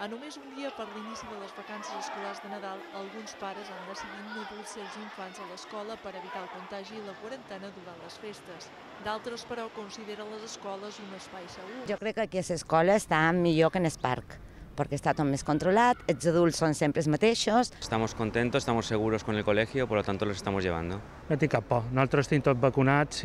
A només un dia per l'inici de les vacances escolars de Nadal, alguns pares han decidit no dur els seus infants a l'escola per evitar el contagi i la quarantena durant les festes. D'altres, però, consideren les escoles un espai segur. Jo crec que aquí a l'escola està millor que en el parc, perquè està tot més controlat, els adults són sempre els mateixos. Estamos contentos, estamos seguros con el colegio, por lo tanto los estamos llevando. No tinc cap por. Nosaltres estem tots vacunats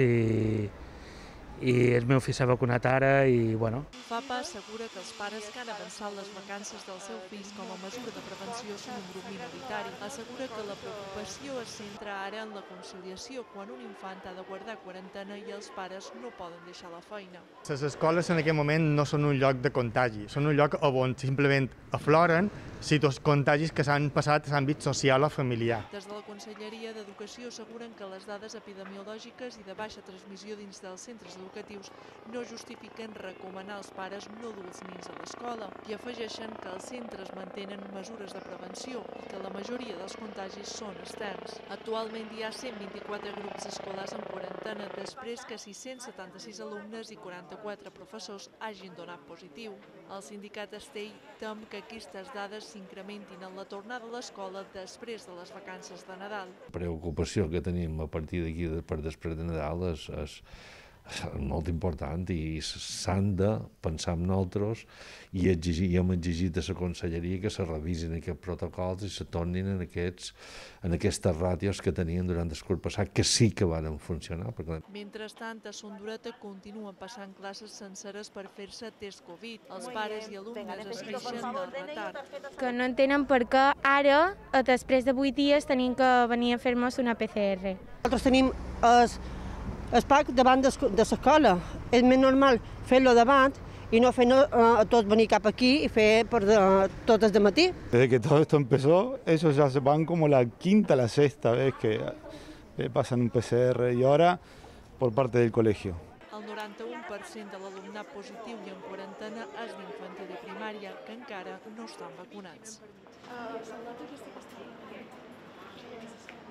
i el meu fill s'ha vacunat ara i, bueno. FAPA assegura que els pares que han avançat les vacances dels seus fills com a mesura de prevenció són un grup minoritari. Assegura que la preocupació es centra ara en la conciliació quan un infant ha de guardar quarantena i els pares no poden deixar la feina. Les escoles en aquest moment no són un lloc de contagi, són un lloc on simplement afloren contagis que s'han passat a l'àmbit social o familiar. Des de la Conselleria d'Educació asseguren que les dades epidemiològiques i de baixa transmissió dins dels centres educatius no justifiquen recomanar als pares no dur els nens a l'escola i afegeixen que els centres mantenen mesures de prevenció i que la majoria dels contagis són externs. Actualment hi ha 124 grups escolars en quarantena després que 676 alumnes i 44 professors hagin donat positiu. El sindicat Estell tem que aquestes dades s'incrementin en la tornada a l'escola després de les vacances de Nadal. La preocupació que tenim a partir d'aquí per després de Nadal és molt important i s'han de pensar en nosaltres i hem exigit a la Conselleria que se revisin aquests protocols i se tornin en aquestes ràtios que tenien durant el curs passat, que sí que van funcionar. Mentrestant, a Sondureta continuen passant classes senceres per fer-se test Covid. Els pares i alumnes es queixen del retard. Que no entenen per què ara, després de 8 dies, tenim que venir a fer-nos una PCR. Nosaltres tenim el parc davant de l'escola. És més normal fer-lo davant y no fer tots venir cap aquí y fer totes de matí. Desde que todo esto empezó, ellos ya se van como la quinta, la sexta vez que le pasan un PCR y ahora por parte del colegio. El 91% de l'alumnat positiu i en quarantena és d'infantil i primària, que encara no estan vacunats.